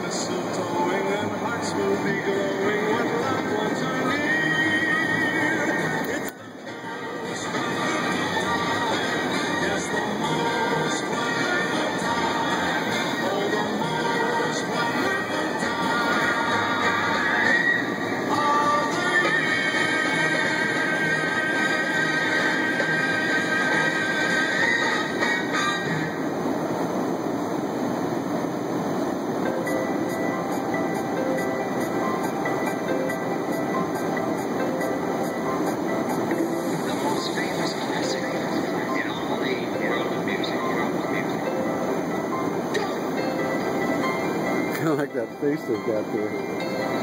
mistletoeing and hearts will be glowing when loved ones are near. It's the most wonderful time. Yes, the most wonderful time. Oh, the most wonderful time of the Kind of like that face they've got there.